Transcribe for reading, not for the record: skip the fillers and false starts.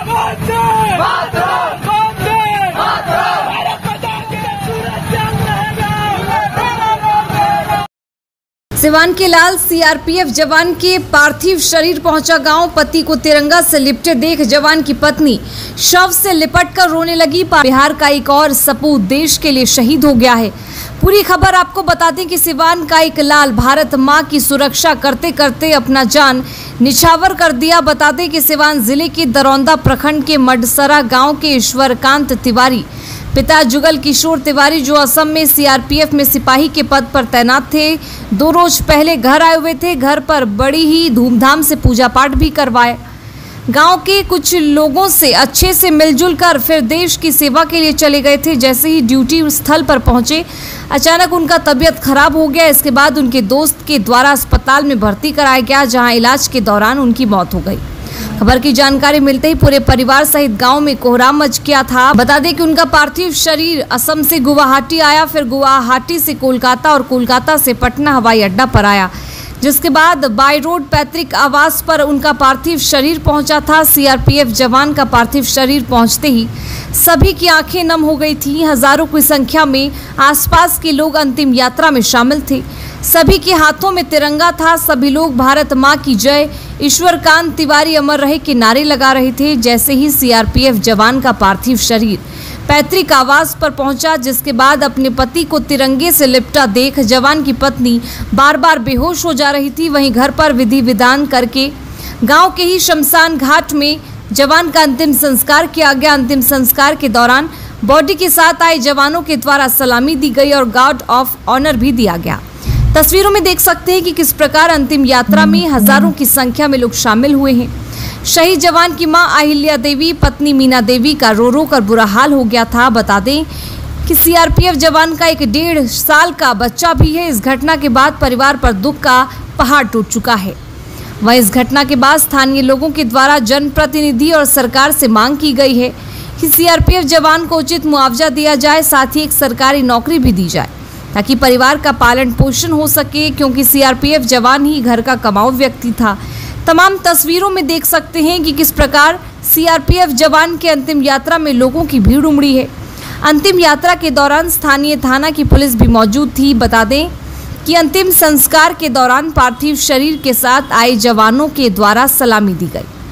सिवान के लाल सीआरपीएफ जवान के पार्थिव शरीर पहुंचा गांव। पति को तिरंगा से लिपटे देख जवान की पत्नी शव से लिपटकर रोने लगी। बिहार का एक और सपूत देश के लिए शहीद हो गया है। पूरी खबर आपको बता दें कि सिवान का एक लाल भारत मां की सुरक्षा करते करते अपना जान निछावर कर दिया। बता दें कि सिवान जिले के दरौंदा प्रखंड के मडसरा गांव के ईश्वरकांत तिवारी पिता जुगल किशोर तिवारी, जो असम में सीआरपीएफ में सिपाही के पद पर तैनात थे, 2 रोज पहले घर आए हुए थे। घर पर बड़ी ही धूमधाम से पूजा पाठ भी करवाए। गांव के कुछ लोगों से अच्छे से मिलजुल कर फिर देश की सेवा के लिए चले गए थे। जैसे ही ड्यूटी स्थल पर पहुंचे, अचानक उनका तबीयत खराब हो गया। इसके बाद उनके दोस्त के द्वारा अस्पताल में भर्ती कराया गया, जहां इलाज के दौरान उनकी मौत हो गई। खबर की जानकारी मिलते ही पूरे परिवार सहित गांव में कोहराम मच गया था। बता दें कि उनका पार्थिव शरीर असम से गुवाहाटी आया, फिर गुवाहाटी से कोलकाता और कोलकाता से पटना हवाई अड्डा पर आया, जिसके बाद बाय रोड पैतृक आवास पर उनका पार्थिव शरीर पहुंचा था। सीआरपीएफ जवान का पार्थिव शरीर पहुंचते ही सभी की आंखें नम हो गई थी। हजारों की संख्या में आसपास के लोग अंतिम यात्रा में शामिल थे। सभी के हाथों में तिरंगा था। सभी लोग भारत मां की जय, ईश्वरकांत तिवारी अमर रहे के नारे लगा रहे थे। जैसे ही सीआरपीएफ जवान का पार्थिव शरीर पैतृक आवास पर पहुंचा, जिसके बाद अपने पति को तिरंगे से लिपटा देख जवान की पत्नी बार बार बेहोश हो जा रही थी। वहीं घर पर विधि विधान करके गांव के ही शमशान घाट में जवान का अंतिम संस्कार किया गया। अंतिम संस्कार के दौरान बॉडी के साथ आए जवानों के द्वारा सलामी दी गई और गार्ड ऑफ ऑनर भी दिया गया। तस्वीरों में देख सकते हैं कि किस प्रकार अंतिम यात्रा में हजारों की संख्या में लोग शामिल हुए हैं। शहीद जवान की मां अहिल्या देवी, पत्नी मीना देवी का रो रो कर बुरा हाल हो गया था। बता दें कि सीआरपीएफ जवान का एक 1.5 साल का बच्चा भी है। इस घटना के बाद परिवार पर दुख का पहाड़ टूट चुका है। वहीं इस घटना के बाद स्थानीय लोगों के द्वारा जनप्रतिनिधि और सरकार से मांग की गई है कि सीआरपीएफ जवान को उचित मुआवजा दिया जाए, साथ ही एक सरकारी नौकरी भी दी जाए ताकि परिवार का पालन पोषण हो सके, क्योंकि सीआरपीएफ जवान ही घर का कमाऊ व्यक्ति था। तमाम तस्वीरों में देख सकते हैं कि किस प्रकार सीआरपीएफ जवान के अंतिम यात्रा में लोगों की भीड़ उमड़ी है। अंतिम यात्रा के दौरान स्थानीय थाना की पुलिस भी मौजूद थी। बता दें कि अंतिम संस्कार के दौरान पार्थिव शरीर के साथ आए जवानों के द्वारा सलामी दी गई।